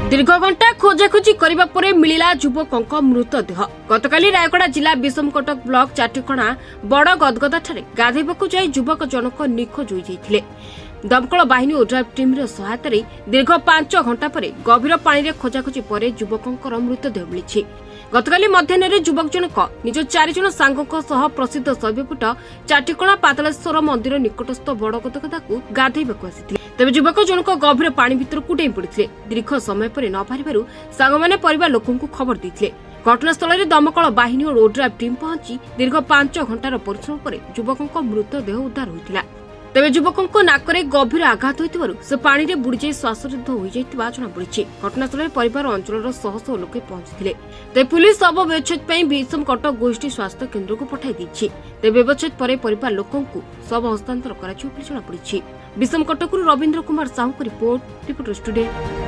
दीर्घ घंटा खोजाखोजी करने पर मिला युवक मृतदेह। गतकाली रायगड़ा जिला विषमकटक ब्लॉक चाटिकणा बड़ गदगदा गाधेबा जाई युवक जनक निखोज होते। दमकल बाहिनी ओड्राइव टीम सहायता दीर्घ 5 घंटा पर गभीर पानी में खोजाखोजी पर युवक मृतदेह मिली। गतकाली मध्याह्न युवक जनक निज 4 जन सांगों सह प्रसिद्ध शैवपीठ चाटिकणा पातालेश्वर मंदिर निकटस्थ बड़ गदगदा को गाधेबा आसी। तेज युवक जनक गभीर पानी भितर डेई पड़ते। दीर्घ समय पर न पारिबारु सांगमाने परिवार लोकों खबर देते। घटनास्थल में दमकल बाहिनी और ओड्राइव टीम पहुंची दीर्घ 5 घंटार परिश्रम पर युवक मृतदेह उद्धार होता। तेज युवक नाकरे गभीर आघात होइतिबारु से पानी में बुड़ी जाई श्वासरुद्ध हो जाइतिबा जଣାपड़ी। घटनास्थल में परिवार अंचल शह शह लोके पहुंची। तेज पुलिस शव व्यवच्छेद विषमकटक गोष्ठी स्वास्थ्य केन्द्र को पठाई देछि। तेज व्यवच्छेद पर परिवार लोकों शव हस्तांतर करा जଣାपड़ी। विषमकटक रवीन्द्र कुमार साहू को रिपोर्ट, रिपोर्टर्स टुडे।